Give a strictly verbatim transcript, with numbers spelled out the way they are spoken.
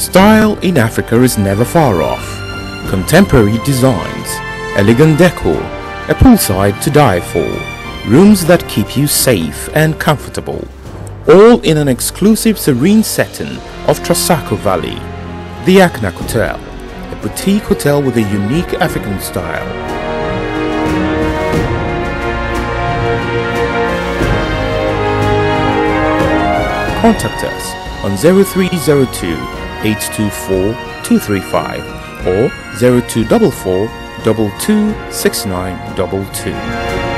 Style in Africa is never far off. Contemporary designs, elegant decor, a poolside to die for, rooms that keep you safe and comfortable, all in an exclusive serene setting of Trasacco Valley. The Aknac Hotel, a boutique hotel with a unique African style. Contact us on zero three zero two, eight two four, two three five or zero two four four, two two six nine two two.